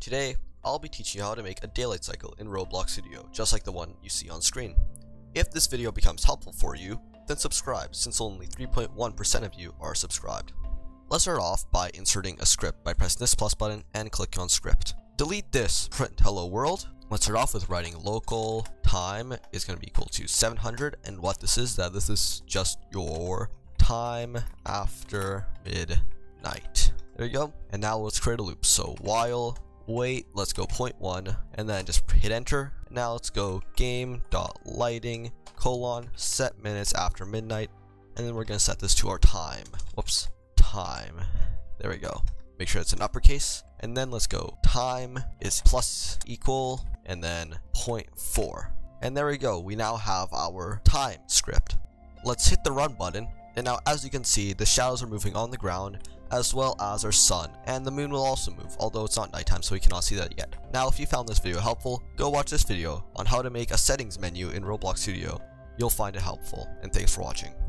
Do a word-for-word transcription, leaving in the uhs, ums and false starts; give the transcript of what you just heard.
Today, I'll be teaching you how to make a daylight cycle in Roblox Studio, just like the one you see on screen. If this video becomes helpful for you, then subscribe, since only three point one percent of you are subscribed. Let's start off by inserting a script by pressing this plus button and clicking on script. Delete this, print hello world. Let's start off with writing local time is going to be equal to seven hundred, and what this is, that this is just your time after midnight. There you go. And now let's create a loop. So while wait, let's go zero point one, and then just hit enter. Now let's go game dot lighting colon set minutes after midnight, and then we're going to set this to our time. Whoops, time. There we go. Make sure it's in uppercase, and then let's go time is plus equal and then zero point four, and there we go. We now have our time script. Let's hit the run button, and now as you can see, the shadows are moving on the ground as well as our sun, and the moon will also move, although it's not nighttime, so we cannot see that yet. Now if you found this video helpful, go watch this video on how to make a settings menu in Roblox Studio. You'll find it helpful, and thanks for watching.